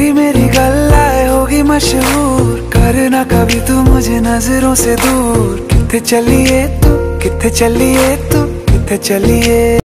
तेरी मेरी गल्लाए होगी मशहूर, करना कभी तू मुझे नजरों से दूर। किथे चलिए तू, किथे चलिए तू, किथे चलिए।